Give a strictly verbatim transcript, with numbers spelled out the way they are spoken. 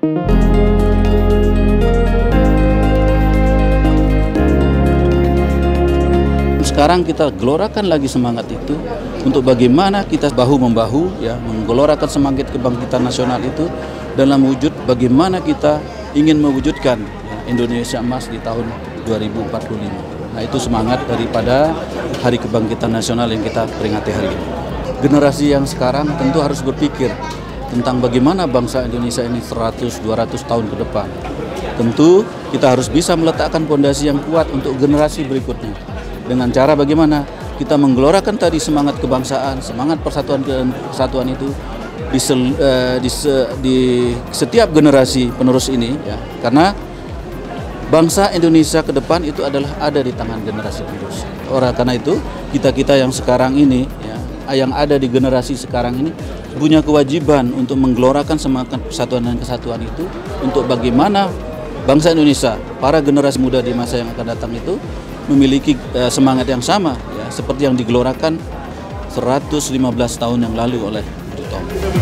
Sekarang kita gelorakan lagi semangat itu untuk bagaimana kita bahu-membahu ya menggelorakan semangat kebangkitan nasional itu dalam wujud bagaimana kita ingin mewujudkan ya, Indonesia emas di tahun dua ribu empat puluh lima. Nah, itu semangat daripada Hari Kebangkitan Nasional yang kita peringati hari ini. Generasi yang sekarang tentu harus berpikir tentang bagaimana bangsa Indonesia ini seratus dua ratus tahun ke depan. Tentu kita harus bisa meletakkan fondasi yang kuat untuk generasi berikutnya. Dengan cara bagaimana kita menggelorakan tadi semangat kebangsaan, semangat persatuan kesatuan itu di, sel, uh, di, se, di setiap generasi penerus ini, ya, karena bangsa Indonesia ke depan itu adalah ada di tangan generasi penerus. Oleh karena itu kita kita yang sekarang ini, ya, yang ada di generasi sekarang ini punya kewajiban untuk menggelorakan semangat persatuan dan kesatuan itu untuk bagaimana bangsa Indonesia, para generasi muda di masa yang akan datang itu memiliki uh, semangat yang sama ya, seperti yang digelorakan seratus lima belas tahun yang lalu oleh Bung Tomo.